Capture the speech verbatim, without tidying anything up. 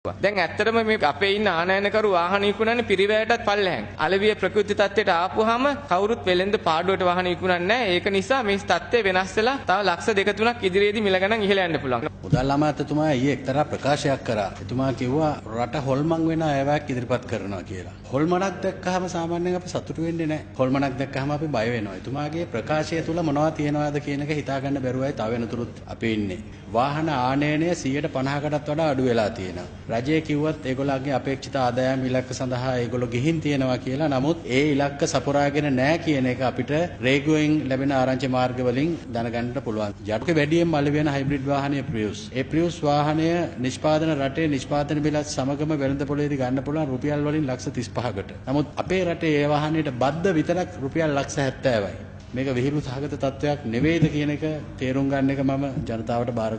දැන් ඇත්තටම මේ අපේ ඉන්න ආනයනකරු වාහන විකුණන්නේ පිරිවැයටත් පල්ලෙහැන්. අලෙවිය ප්‍රකෘති තත්ත්වයට ආපුවාම කවුරුත් වෙලෙන්ද පාඩුවට වාහන විකුණන්නේ නැහැ. ඒක නිසා මේ තත්ත්වය වෙනස් වෙලා තව ලක්ෂ දෙක තුනක් ඉදිරියේදී මිල ගණන් ඉහළ යන්න පුළුවන්. මුදල් අමාත්‍යතුමා ඊයේ එක්තරා ප්‍රකාශයක් කරා. එතුමා කිව්වා රට හොල්මන් වෙන අයවැයක් ඉදිරිපත් කරනවා කියලා. හොල්මනක් දැක්කහම සාමාන්‍යයෙන් අපි සතුටු වෙන්නේ නැහැ. හොල්මනක් දැක්කහම අපි බය වෙනවා. එතුමාගේ ප්‍රකාශය තුල මොනවද තියෙනවද කියන එක හිතා ගන්න බැරුවයි තව වෙනතුරුත් අපි ඉන්නේ. වාහන ආනයනය සියයට පනහකටත් වඩා අඩු වෙලා තියෙනවා. රජය කිව්වත් ඒගොල්ලන්ගේ අපේක්ෂිත ආදායම් ඉලක්ක සඳහා ඒගොල්ලෝ ගිහින් තියෙනවා කියලා. නමුත් ඒ ඉලක්ක සපුරාගෙන නැහැ කියන එක අපිට රේගුවෙන් ලැබෙන ආරංචි මාර්ග වලින් දැනගන්න පුළුවන්. යටක වැඩියෙන් මල වෙන හයිබ්‍රිඩ් වාහනය ප්‍රියුස්. ඒ ප්‍රියුස් වාහනය නිෂ්පාදන රටේ නිෂ්පාදන බිලත් සමගම වෙළඳ පොලේදී ගන්න පුළුවන් රුපියල් වලින් ලක්ෂ තිස්පහකට. නමුත් අපේ රටේ ඒ වාහනයට බද්ධ විතරක් රුපියල් ලක්ෂ හැත්තෑවයි. මේක විහිළු සහගත තත්වයක් නෙවෙයිද කියන එක තේරුම් ගන්න එක මම ජනතාවට බාර